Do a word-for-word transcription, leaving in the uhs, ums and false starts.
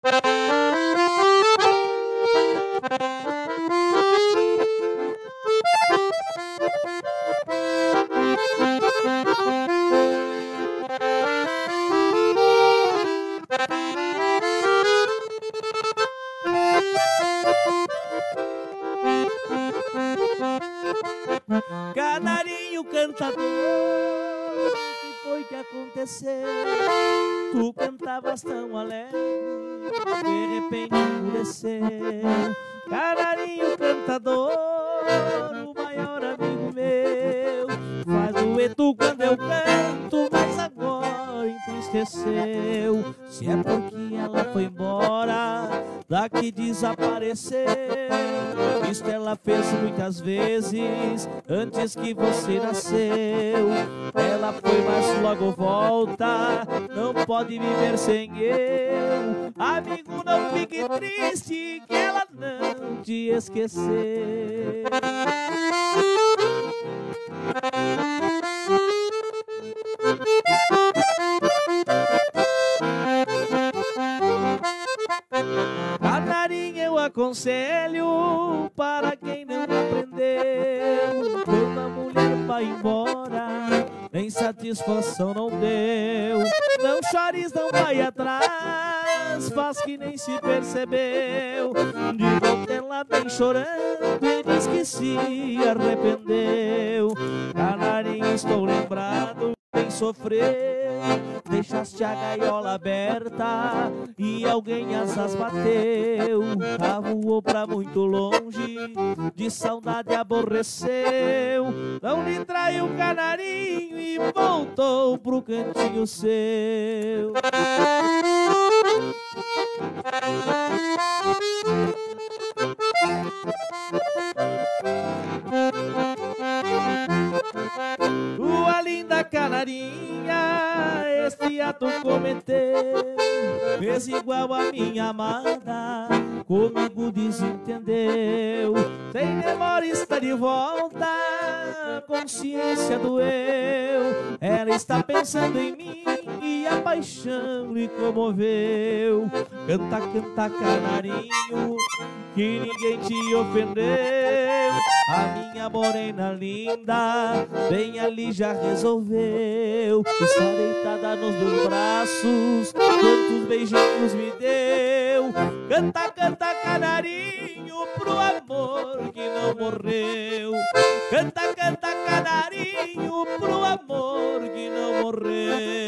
Canarinho cantador, o que foi que aconteceu? Tu cantavas tão alegre, de repente endureceu. Canarinho cantador, o maior amigo meu, faz dueto quando eu canto, mas agora entristeceu. Se é porque ela foi embora, daqui desapareceu. Isto ela fez muitas vezes antes que você nasceu. Ela foi, mas logo volta, não pode viver sem eu. Amigo, não fique triste, que ela não te esqueceu. Canarinho, eu aconselho para quem não aprendeu. Quando a mulher vai embora, nem satisfação não deu. Não chores, não vai atrás, faz que nem se percebeu. De volta ela vem chorando e diz que se arrependeu. Canarinho, estou lembrado, quem sofreu. Deixaste a gaiola aberta e alguém asas bateu. A voou pra muito longe, de saudade aborreceu. Não lhe traiu o canarinho e voltou pro cantinho seu. Tua linda canarinha, este ato cometeu, fez igual a minha amada, comigo desentendeu. Sem demora está de volta, consciência doeu. Ela está pensando em mim e a paixão lhe comoveu. Canta, canta, canarinho, que ninguém te ofendeu. A minha morena linda, bem ali já resolveu. Está deitada nos meus braços, quantos beijinhos me deu. Canta, canta, canarinho, pro amor que não morreu. Canta, canta, canarinho, pro amor que não morreu.